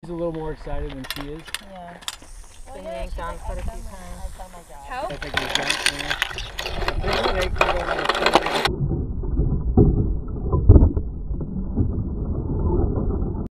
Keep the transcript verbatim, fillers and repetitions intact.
He's a little more excited than she is. Yeah. Been yanked on quite a few times. How? I think he's got,